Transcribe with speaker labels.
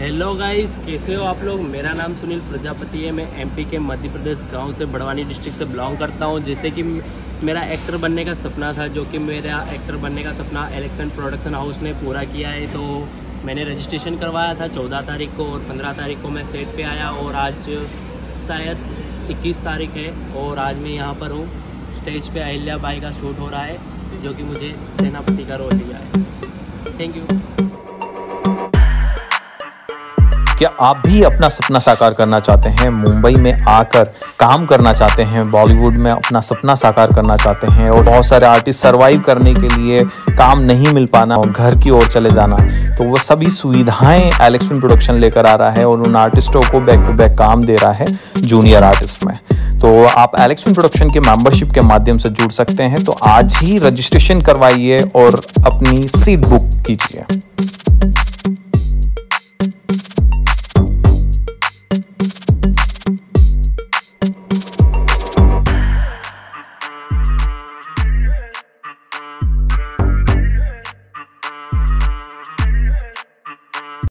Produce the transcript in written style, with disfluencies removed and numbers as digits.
Speaker 1: Hello guys, कैसे हो आप लोग। मेरा नाम सुनील प्रजापति है। मैं एमपी के मध्य प्रदेश गांव से बड़वानी डिस्ट्रिक्ट से बिलोंग करता हूं। जैसे कि मेरा एक्टर बनने का सपना था, जो कि मेरा एक्टर बनने का सपना एलेक्सन प्रोडक्शन हाउस ने पूरा किया है। तो मैंने रजिस्ट्रेशन करवाया था 14 तारीख को और 15 तारीख को मैं सेट पे आया और आज शायद 21 तारीख है और आज मैं यहाँ पर हूँ। स्टेज पे अहिल्या बाई का शूट हो रहा है, जो कि मुझे सेनापति का रोल दिया है। Thank you.
Speaker 2: क्या आप भी अपना सपना साकार करना चाहते हैं, मुंबई में आकर काम करना चाहते हैं, बॉलीवुड में अपना सपना साकार करना चाहते हैं और बहुत सारे आर्टिस्ट सरवाइव करने के लिए काम नहीं मिल पाना और घर की ओर चले जाना, तो वो सभी सुविधाएं एलेक्स फिल्म प्रोडक्शन लेकर आ रहा है और उन आर्टिस्टों को बैक टू बैक काम दे रहा है जूनियर आर्टिस्ट में। तो आप एलेक्स फिल्म प्रोडक्शन के मेंबरशिप के माध्यम से जुड़ सकते हैं। तो आज ही रजिस्ट्रेशन करवाइए और अपनी सीट बुक कीजिए।